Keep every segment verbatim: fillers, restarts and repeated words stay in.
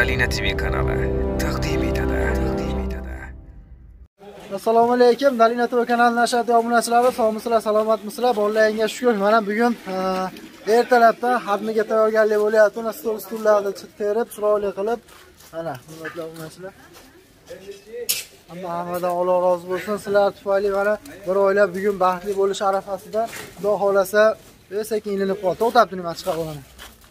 Dalina T V kanali taqdim etadi. Taqdim etadi. Assalomu alaykum. Dalina T V kanalining ashaddiy obunachilari, sog'misizlar, salomatmisizlar? Bolaringga shukr. Mana bugun ertalabda hadmiga tayyorgarlik bo'lyapti. Mana stol stullarni terib, chiroyli qilib, mana hurmatli obunachilar. Hamma hammadan Alloh rozi bo'lsin. Sizlar tufayli mana bir oila bugun baxtli bo'lish arafasida, Xudo xolasa, sekin ilinib qoldi. To'xtabdi, nima chiqib olaman.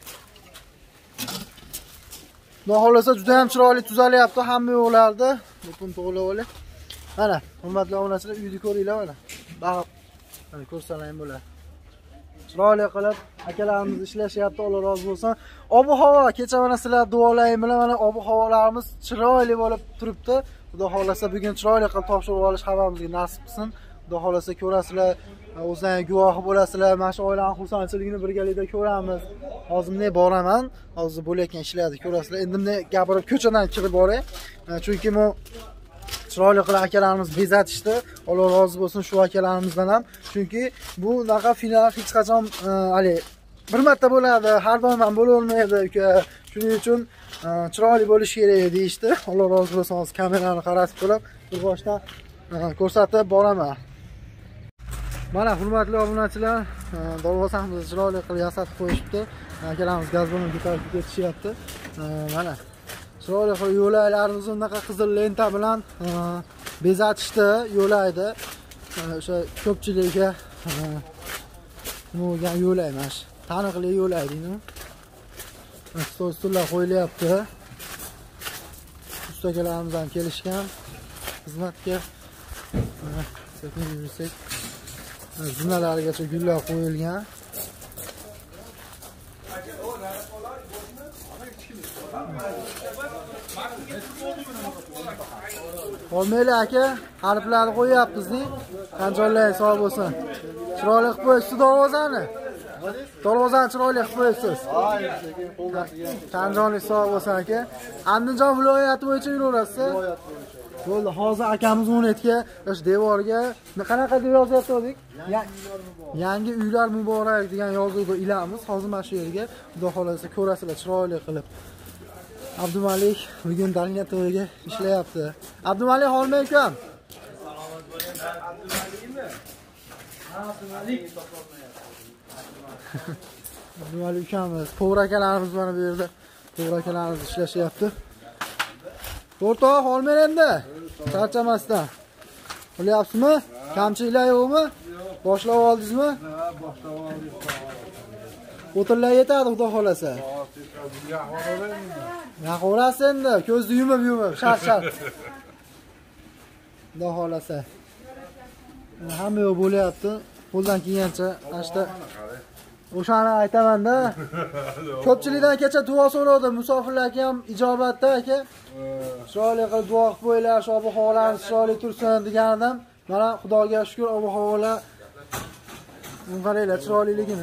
Xudo xolasa juda ham chiroyli tuzalyapti hamma yo'qlarda. Butun to'g'ri bo'ldi. Mana hurmatli obunachilar, uyni ko'ringlar mana. Bag'ib mana ko'rsalang bo'ladi. Chiroyli qilib akalarimiz ishlashyapti, Alloh rozi bo'lsin. Ob-havo kecha mana sizlar duolaring bilan mana ob-havolarimiz chiroyli bo'lib turibdi. Xudo xolasa bugun chiroyli qilib topshirib olish xabarimizga nasib qilsin. Xudo xolasa ko'rasizlar, o'zlaring guvohi bo'lasizlar. Mana shu oilaning xursandchiligini birgalikda ko'ramiz. Hozir men boraman, hozir bo'layotgan ishlarni ko'rasizlar. Endi men gapirib ko'chadan kirib boray. Chunki men chiroyli qilib akalarimiz bezatishdi. Alloh rozi bo'lsin shu akalarimizdan ham. Chunki bu naqa final hech qachon hali bir marta bo'ladi, har doim ham bo'lavermaydi uka. Shuning uchun chiroyli bo'lish kerak deyishdi. Alloh rozi bo'lsin, hozir kamerani qaratib turib, bir boshdan ko'rsatib boraman. Mana hurmatli obunachilar, darvozamizni chiroyli qilib yasatib qo'yishibdi. Akalarimiz gaz bilan ko'tarib ketishyapti. Mana chiroyli qilib yo'laklarimizni unaqa qizil lenta bilan bezatishdi, yo'laydi. O'sha ko'pchilikga bo'lgan yo'lay emas, taniqli yo'lay deymi? Stol stullar qo'yilyapti. Ustakalarimiz ham kelishgan xizmatga. Sekin yursak, zinalargacha gullar qo'yilgan. Olmayli aka, harflarni qo'yapmiz-ni. Qanjonlar sog' bo'lsin. Chiroyli qilib qo'yibsiz darvozani. Darvozani chiroyli qilib qo'yibsiz. Qanjonlik sog' bo'lsin aka. Andijon viloyati bo'yicha yuraverasiz. Bo'ldi, hozir akamiz o'n etga o'sha devorga qanaqa deb yozyapti-dik? Yangi uylar muborak degan yozuvni ilamiz. Hozir mana shu yerga Xudo xolasa ko'rasizlar chiroyli qilib. Abdumalik bugun Dalina T V'ga ishlayapti. Abdumalik Xolmay ukam. Abdumalik ukamiz, to'g'ri akalarimiz mana bu yerda. To'g'ri akalarimiz ishlashyapti. O'rtoq Xolmay endi. Charchamasdan. Bilyapsizmi? Kamchiliklar yo'qmi? Boshlab oldingizmi? Ha, boshlab oldik. O'tirlar yetadi Xudo xolasa. Yaqorasiz endi, ko'zni yumib yumib, shart shart. Xudo xolasa. Hamma yo'q bo'lyapti. Qo'ldan kelgancha ashta o'shani aytaman-da. Ko'pchilikdan kecha duo so'radim, musofirlarga ham ijobatda aka. Chiroyli qilib duo qilib qo'yinglar, shu ob-havolarimiz chiroyli tursin degandim. Mana Xudoga shukr, ob-havolar qaranglar chiroyliligini.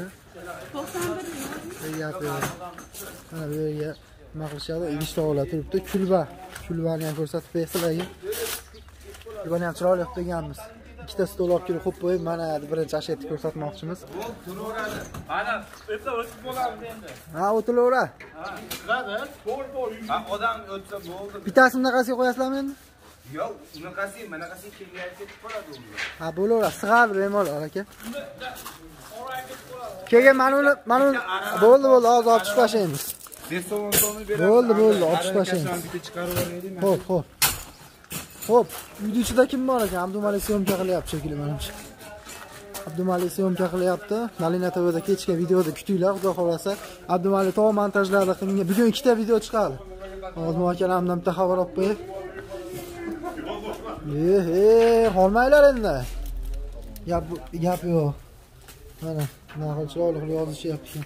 Mana bu yerga nima qilishadi? Idishtolar turibdi. Kulba. Kulbani ham ko'rsatib bersizlarga. Kulbani ham chiroyli qilib qo'yganmiz. Ikkita stol olib kelib qo'yib qo'yib, mana birinchi ashetni ko'rsatmoqchimiz. Mana o'tsa o'tib bo'ladi endi. Ha, o'tilavera. Ha, sig'adi. To'g'ri to'g'ri. Ha, odam o'tsa bo'ldi. Bittasini bunaqasiga qo'yasizlarmi endi? Yo'q, bunaqasi, manaqasi kelgan ketib qoladi u. Ha, bo'laveradi. Sig'adi bemalol aka. Keyin mana uni, mana uni bo'ldi, bo'ldi, hozir olib chiqib tashlaymiz. besh so'm o'n so'mni beramiz. Bo'ldi, bo'ldi, olib chiqib tashlaymiz. Bitta chiqarib yuboraylik. Xo'p, xo'p. Xo'p, uyning ichida kim bor ekan? Abdumalik syomka qilyapti shekilli menimcha. Abdumalik syomka qilyapti. Dalina T V'da kechga videoda kutinglar, Xudo xolasa. Abdumalik tog' montajlarda qilingan. Bugun ikkita video chiqadi. Hozir akalardan bitta xabar olib qo'yib. Eh, eh, olmaylar endi. Gap, gap yo'q. Mana, naql chiroyli qilib yozishyapti.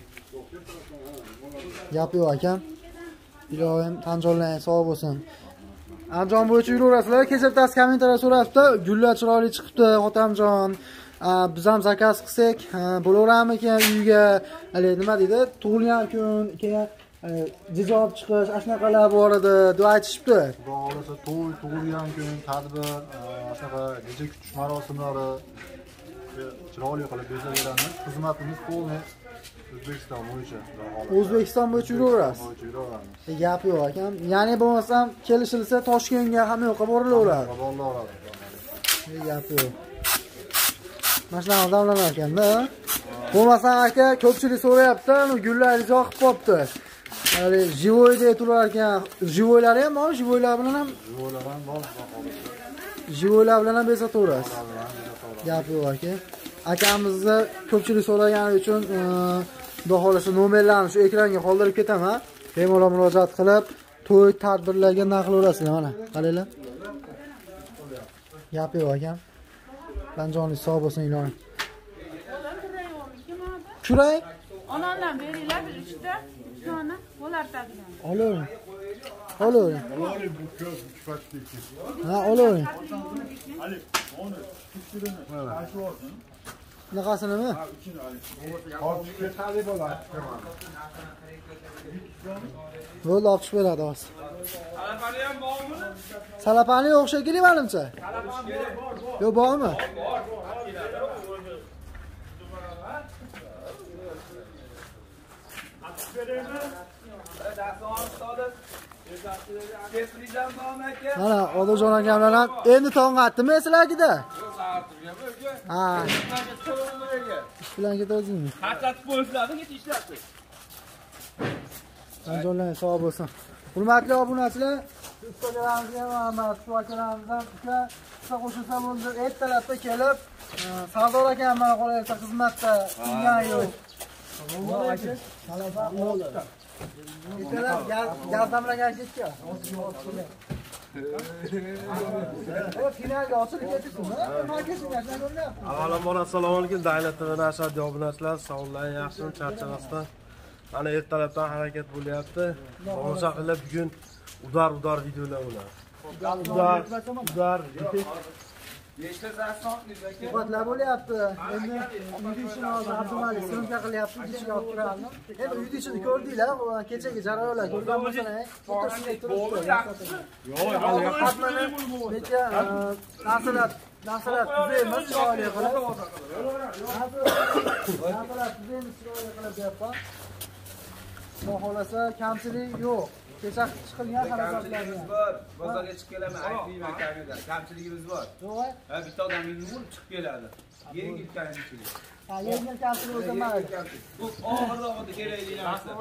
Gap yo'q ekan. Ilohim tanjonlaring sog' bo'lsin. Andijon bo'yicha yuraverasizlar. Kecha bittasi kommentariyada so'rashdi, gullar chiroyli chiqibdi, Xotamjon. Biz ham zakaz qilsak, bo'laverammikan uyga? Hali nima deydi? Tug'ilgan kun, keyin jijob chiqish, ashnaqalar bor edi, deb aytishibdi. Xudo xolasa to'y, tug'ilgan kun, tadbir, shunaqa necha kutish marosimlari chiroyli qilib bezaveramiz. Xizmatimiz polniy O'zbekiston bo'yicha. O'zbekiston bo'yicha yuraverasiz. Bo'yicha yuraveramiz. E, gap yo'q akam. Ya'ni bo'lmasam kelishilsa Toshkentga ham yo'qqa borilaveradi. Borilaveradi. E, gap yo'q. Mana shunaqa odamlar ekanda. Bo'lmasam aka ko'pchilik so'rayapti, gullaringizni yoqib qopti. Hali jivoy deb turar ekan. Jivoylari ham bor, jivoylar bilan ham Jivoylar ham bor. jivoylar bilan ham bezataverasiz. Gap yo'q aka. Akamizni ko'pchilik so'ragani uchun xudo xolasa nomerlarni shu ekranga qoldirib ketaman. Bemalol murojaat qilib, to'y tadbirlarga naqlaverasizlar mana. Qaranglar. Gap yo'q akam. Qanjoningiz sog' bo'lsin iloyim. Kuray? Onamdan beringlar bir uchta, uchtani bo'lar tadigan. Olavering. Olavering. Olavering bu ko'p kifatlik. Ha, olavering. Bunaqasinimi? Bo'ldi, olib chiqib beradi hozir. Salapani ham bormi? Salapani yo'q shekilli menimcha. Yo'q, bormi? Mana Odojon akamlar ham endi tong atdimi sizlarga? Ha. Ish bilan ketadingmi? Hatat bo'lsadi, ket ishlatdi. Anjonlar sog' bo'lsin. Hurmatli obunachilar, Instagramga rahmat, shu akalarimiz uka qissa qo'shilsa bo'ldi. Ertalabda kelib, Sardor akam mana qolayotsa xizmatda tingan yo'q. Ertalab gazdamlagan ketgan. Finalga ochilib ketdingmi? Avvalambor assalomu alaykum Davlat T V nashar obunachilar, sog'liqlaring yaxshimi, charchamasdan. Mana ertalabdan harakat bo'lyapti. Tomosha qilib bugun udar-udar videolar bo'ladi. Udar, udar. Nechta zaston nechta? Suhbatlar bo'lyapti. Endi uyni ishini hozir Abdumalik sinfga qilyapti, ichiga olib turardim. Endi uyni ishini ko'rdinglar, kechagi jarayonlar ko'rgan bo'lsangiz, o'tirishga turibdi. Yo'q, hali qatmani necha narsalar, narsalar tuzaymiz, chiroyli qilib. Narsalar tuzaymiz, chiroyli qilib deyapman. Xudo xolasa kamchilik yo'q. Kecha chiqilgan harakatlarimiz bor. Bozorga chiqib kelaman, aytmayman kamida. Kamchiligimiz bor. Yo'q. Ha, bitta odamingiz bo'lib chiqib keladi. Yengil kamchilik. Ha, yengil kamchilik bo'lsa mayli. Bu og'ir-og'ir kerakli narsa.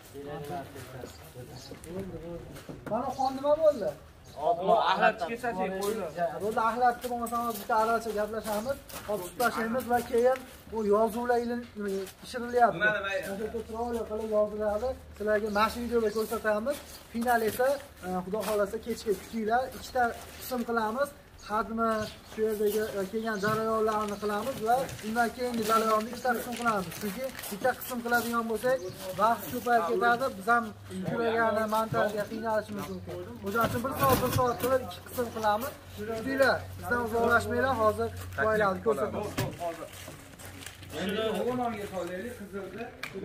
Mana xon nima bo'ldi? Axlat chiqsachi qo'ylar. Bo'ldi, axlatni bo'lmasa hozir bitta aracha gaplashamiz, hozir tutashamiz va keyin bu yozuvlar ishirilyapti. O'sha chiroyli qilib yoziladi. Sizlarga mana shu videoda ko'rsatamiz. Final esa xudo xolasa kechga kutinglar. Ikkita qism qilamiz. Xatmi shu yerdagi kelgan jarayonlarni qilamiz va undan keyingi jarayonni ikkita qism qilamiz. Chunki bitta qism qiladigan bo'lsak, vaqt ko'payib ketadi. Biz ham yuragani montajga qiynalishimiz mumkin. O'sha uchun bir soat bir soat qilib ikki qism qilamiz. Kutinglar, bizdan uzoqlashmanglar, hozir qo'yiladi ko'rsatamiz. Endi o'g'longa solaylik, qizilni.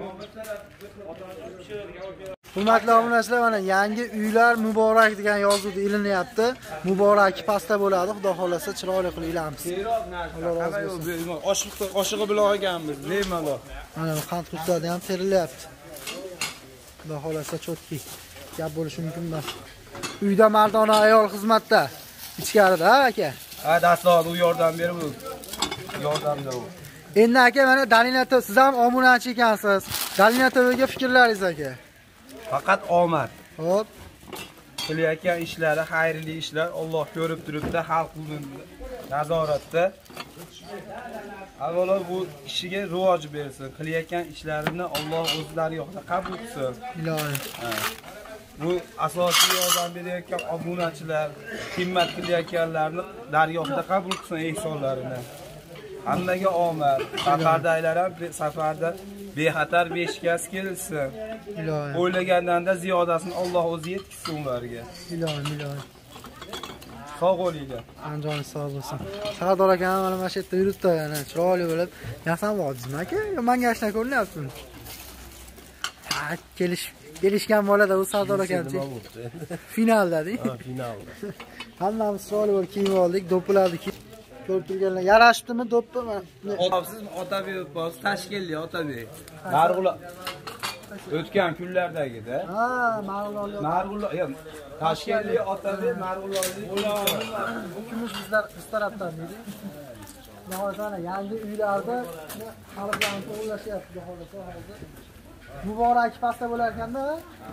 Hurmatli obunachilar, mana yangi uylar muborak degan yozuvda ilinyapti. Muborak pasta bo'ladi, xudo xolasa chiroyli qilib ilamiz. Alloh rozi bo'lsin. Oshiqni oshig'i bilan olganmiz, bemalol. Mana bu qand qutlarida ham terilyapti. Xudo xolasa chotki. Gap bo'lishi mumkin emas. Uyda mardona ayol xizmatda. Ichkarida, ha aka? Ha, dastlab u yordam berib, yordamda u. Endi aka, mana Dalina T V, siz ham obunachi ekansiz. Dalina T Vga fikrlaringiz aka? Faqat omad. Xo'p. Qilayotgan ishlari, xayrli ishlar, Alloh ko'rib turibdi, xalq nazoratda. Avvalo bu ishiga rivoj bersin. Qilayotgan ishlarini Alloh o'zlari yo'qda qabul qilsin. Ilohi. Bu asosiy yordam berayotgan obunachilar, himmat qilayotganlarni dargohda qabul qilsin ehsonlarini. Hammaga omad. Safardaylar ham safarda bexatar beshikasi kelsin. Ilohi. O'ylagandan-da ziyodasini Alloh o'zi yetkazsin ularga. Ilohi, ilohi. Sog' bo'linglar. Anjoni sog' bo'lsin. Sardor akam mana mana shu yerda yuribdi, yana chiroyli bo'lib. Yasam vodizmi aka? Yo, menga ashna ko'rinyapti. Ha, kelish kelishgan bo'ladi u Sardor akamchi. Finalda-di. Ha, final. Hammamiz chiroyli bo'lib kiyib oldik, do'ppilarni kiyib ko'rib turganlar yarashibdimi, do'ppimi? Siz Otabek boz Toshkentlik Otabek. Marg'ulon o'tgan kunlardagida. Ha, Marg'ulon. Marg'ulon, yo'q. Toshkentlik Otabek, Marg'ulonlik Ikimiz bizlar biz tarafdan deydi. Nahotana yangi uylarda xalqlarni to'g'irlashyapti xohlasa hozir. Muborak pasta bo'lar ekanda.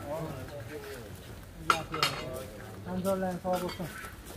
Anjorlarning sog' bo'lsin.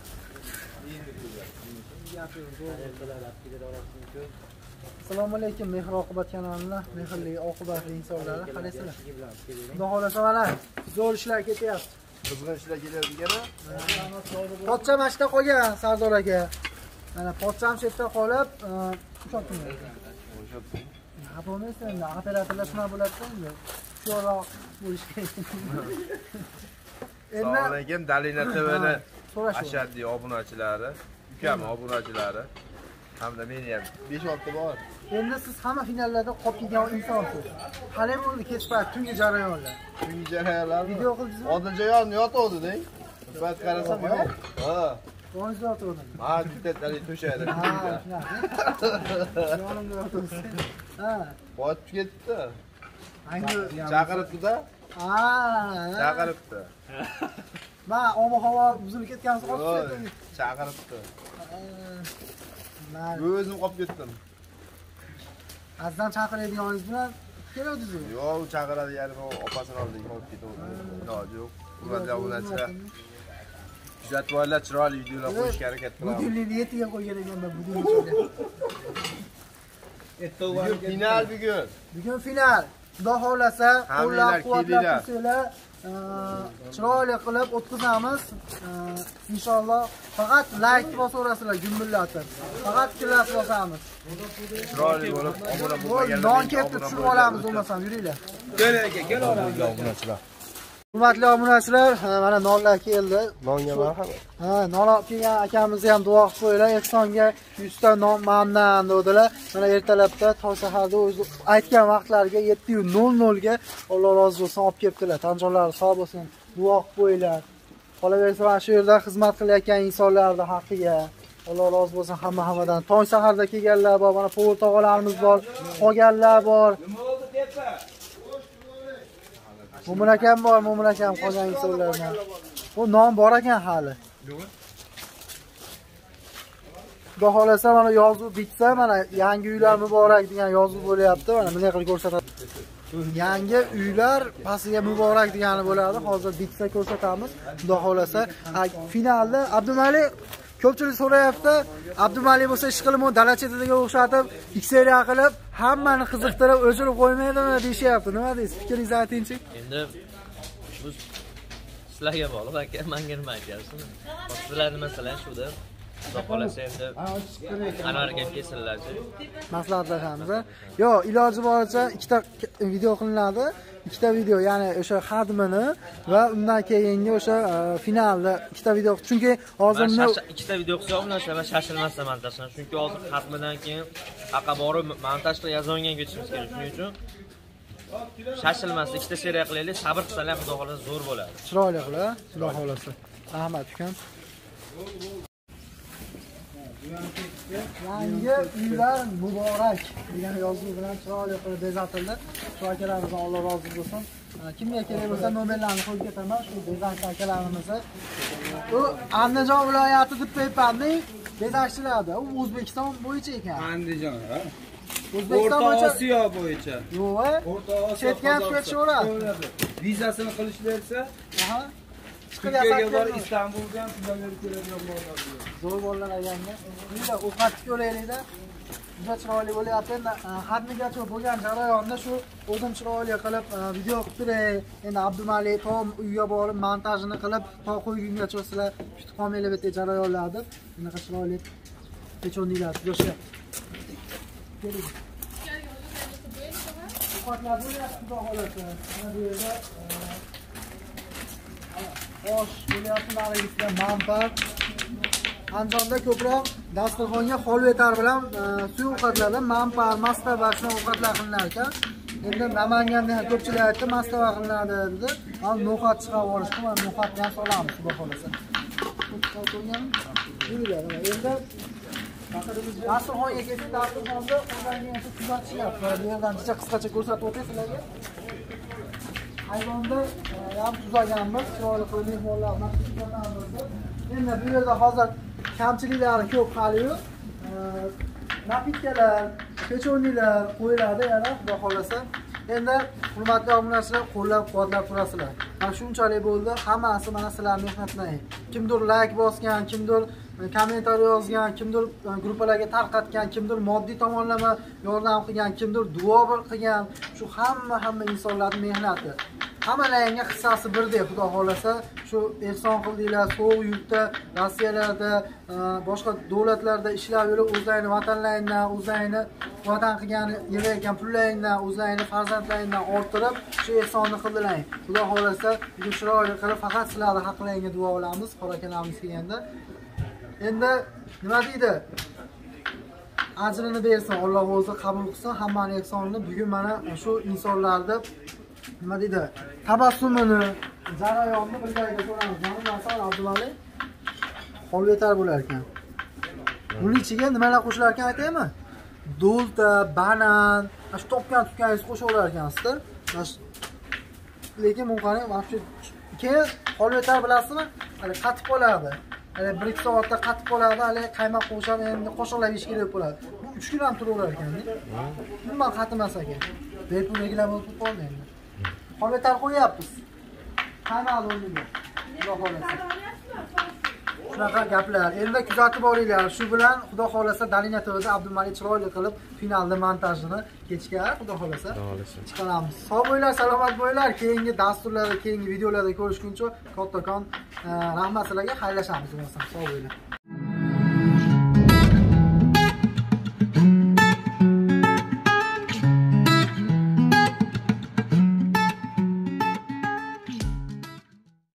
Assalomu alaykum, mehr oqibat kanalining mehrli oqibatli insonlari, qalaysizlar? Xudo xolasa mana zo'r ishlar ketyapti. Qizg'in ishlar kelyapti yana. Pochcha mashta qolgan Sardor aka. Mana pochcham shu yerda qolib, ushotdim. O'shatdim. Ha, bo'lmaysa endi operatorlar shuna bo'ladi-da endi. Sho'roq bo'lish kerak. Assalomu alaykum, Dalina T V'ni So'rash. ashaddiy obunachilari, ukam obunachilari hamda meni ham besh olti bor. Endi siz hamma finallarda qolib kelgan insonsiz. Qalay bo'ldi kech payt tungi jarayonlar? Tungi jarayonlar. Video qildingizmi? Odiljon yotuvdi-deng. Payt qarasam yo'q. Ha. Qo'ngizda o'tirdim. Ha, bittali to'shaydi. Ha, yonimda o'tiribsiz. Ha. Botib ketdi. Ayni Chaqiribdi-da. ha. Chaqiribdi. Ma, ob-havo buzilib ketgansiz qolib Chaqiribdi. Men O'zim qolib ketdim. azdan chaqiradiganingiz bilan kelavdingiz. Yo'q, chaqiradi, ya'ni opasini oldiga olib ketdi. Iloji yo'q. Hurmatli obunachilar. Kuzatib olinglar, chiroyli videolar qo'yishga harakat qilamiz. Budilni yetiga qo'ygan ekanman budilni. Bugun final bugun. Bugun final. Xudo xolasa, qo'llab-quvvatlab tursanglar, chiroyli qilib o'tkazamiz. Inshaalloh faqat like bosaverasizlar gumbillatib. Faqat fikrlab bosamiz. Chiroyli bo'lib, obuna bo'lmaganlar. Non ketib tushirib olamiz bo'lmasam, yuringlar. Kel aka, kel obunachilar. Hurmatli obunachilar, mana nonlar keldi. Nonga marhamat. Ha, non olib kelgan akamizni ham duo qilib qo'yinglar. Ehsonga yuz ta non mandan dedilar. Mana ertalabda tong saharda o'zi aytgan vaqtlariga yetti nol nol ga Alloh rozi bo'lsin olib kelibdilar. Tanjonlari sog' bo'lsin. Duo qilib qo'yinglar. Qolaversa mana shu yerda xizmat qilayotgan insonlarning haqqiga Alloh rozi bo'lsin hamma hammadan. Tong saharda kelganlar bor, mana povur tog'alarimiz bor, qolganlar bor. Nima bo'ldi debsa? Mo'min akam bor, Mo'min akam qolgan insonlardan. Bu non bor ekan hali. Xudo xolasa mana yozuv bitsa, mana yangi uylar muborak degan yozuv bo'lyapti. Mana bunday qilib ko'rsatadi. Yangi uylar pastiga muborak degani bo'ladi. Hozir bitsa ko'rsatamiz. Xudo xolasa finalda Abdumalik ko'pchilik so'rayapti. Abdumalik bo'lsa ish qilib, dala chetiga o'xshatib, X-seriya qilib, hammani qiziqtirib, o'chirib qo'ymaydimi deyishyapti. Nima deysiz? Fikringizni aytingchi. Endi bu sizlarga bog'liq aka, menga nima aytyapsiz? Sizlarni masalan shuda Xudo xolasa endi Anvarga kelsinlarchi. Maslahatlarimiz. Yo, iloji boricha ikkita video qilinadi. Ikkita video, ya'ni o'sha xadmini va undan keyingi o'sha finalda ikkita video. Chunki hozir ikkita video qilsa bo'lmasa, men shashilmasdan montaj qilaman. Chunki hozir xadmidan keyin aqa borib montaj qilib yozonganga o'tishimiz kerak. Shuning uchun shashilmasdan ikkita seriya qilaylik, sabr qilsalar Xudo xolasa zo'r bo'ladi. Chiroyli qilib, Xudo xolasa. Rahmat ukam. Yangi uylar muborak degan yozuv bilan chiroyli qilib bezatildi. Shu akalarimiz Alloh rozi bo'lsin. Kimga kerak bo'lsa nomerlarni qo'yib ketaman. Shu bezakchi akalarimizni. U Andijon viloyati deb aytgandik. Bezakchilarda u O'zbekiston bo'yicha ekan. Andijon, ha? O'zbekiston O'rta bo'yicha. Osiyo bo'yicha. Yo'q, O'rta Osiyo. chetga ketishaveradi. Vizasini qilishlarsa, Aha. Chiqib Turkiyaga bor, yasab Istanbulga ham sizlarga keladigan bo'ladi. zo'r bolalar ekanda. Uyda ovqatni ko'raylikda. Juda chiroyli bo'lyapti. Endi xatmigacha bo'lgan jarayonda shu o'zim chiroyli qilib video qilib turay. Endi Abdumalik tom uyga borib montajini qilib, to qo'ygungacha sizlar kutib qolmanglar bu jarayonlarni. Bunaqa chiroyli pechonliklar yo'shlar. Keling. Ovqatlar bo'lyapti, xudo xolasa. Mana bu yerda osh bo'lyapti, narigisiga manfaat. Andijonda ko'proq dasturxonga xolvetar bilan suv ovqatlardan manfaat, mastava shunday ovqatlar qilinar ekan. Endi Namanganda ham ko'pchilik aytdi, mastava qilinadi dedi. Ham no'xat chiqarib olishdi, mana no'xatni ham solamiz, xudo xolasa. Endi Dasturxonga kelsak, dasturxonda o'zlarining o'zi kuzatishyapti. Bu yerdan jicha qisqacha ko'rsatib o'tay sizlarga. Hayvonda ham tuzaganmiz, chiroyli qilib mehmonlarni kutganmiz. Endi bu yerda hozir kamchiliklari ko'p hali-yu. Napitkalar, pechonilar qo'yiladi yana, xudo xolasa. Endi hurmatli obunachilar, qo'llab-quvvatlab turasizlar. Mana shunchalik bo'ldi, hammasi mana sizlarning mehnatlaring. Kimdir like bosgan, kimdir kommentariy yozgan, kimdir gruppalarga tarqatgan, kimdir moddiy tomonlama yordam qilgan, kimdir duo qilgan. Shu hamma hamma insonlarning mehnati. Hammalaringga hissasi birdek, xudo xolasa. Shu ehson qildinglar, so'g'ik yurtda, Rossiyalarda, boshqa davlatlarda ishlab yurib, o'zlaringni vatanlaringdan, o'zlaringni vatan qilgani yig'ayotgan pullaringdan, o'zlaringni farzandlaringdan orttirib, shu ehsonni qildilaring. Xudo xolasa, bugun chiroyli qilib faqat sizlarning haqlaringga duo qilamiz, qora akamamiz kelganda. Endi nima deydi? Ajrini bersin, Alloh o'zi qabul qilsin hammaning ehsonini. Bugun mana shu insonlarni nima deydi? Tabassumini, jarayonni birgalikda ko'ramiz. Mana Nasr Abdumali qolib yetar bo'lar ekan. Uning ichiga nimalar qo'shilar ekan aytaymi? Do'lta, banan, shu topgan tutganingiz qo'shilar ekansizlar. Lekin bu qarang, mana shu keyin qolib yetar bilasizmi? Hali qatib qoladi. Hali bir ikki soatda qatib qoladi, hali qaymoq qo'shib, endi qo'shiqlar yeyish kerak bo'ladi. Bu uch kun ham turaverar ekan-da. Umuman qatimas ekan. Bepul regilar bo'lib qoldi endi. Qolib yetar qo'yapmiz. Qaymoq o'rniga. Xudo xolasa. Shunaqa gaplar. Endi kuzatib boringlar. Shu bilan Xudo xolasa Dalina T V'da Abdumalik chiroyli qilib finalda montajini kechga Xudo xolasa chiqaramiz. Sog' bo'linglar, salomat bo'linglar. Keyingi dasturlarda, keyingi videolarda ko'rishguncha kattakon rahmat sizlarga, xayrlashamiz. Sog' bo'linglar.